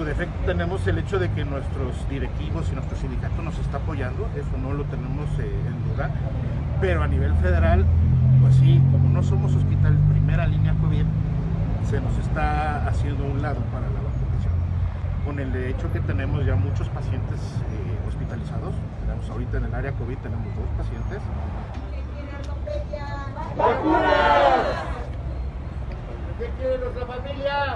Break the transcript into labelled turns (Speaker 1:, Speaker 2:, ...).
Speaker 1: defecto tenemos el hecho de que nuestros directivos y nuestro sindicato nos está apoyando, eso no lo tenemos en duda, pero a nivel federal, pues sí, como no somos hospital primera línea COVID, se nos está haciendo a un lado para la vacunación. Con el hecho que tenemos ya muchos pacientes hospitalizados, tenemos ahorita en el área COVID tenemos 2 pacientes.
Speaker 2: ¡Vacunas! ¿Qué quiere nuestra familia?